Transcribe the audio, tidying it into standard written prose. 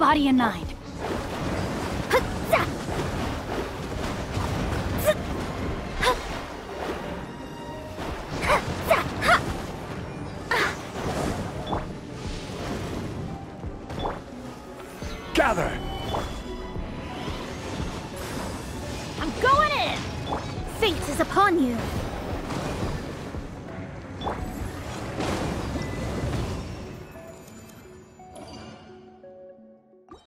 body and mind. Gather! I'm going in! Fate is upon you.